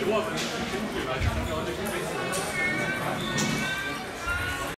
Schwab, wenn ich den Kind will, weil ich kann ja auch nicht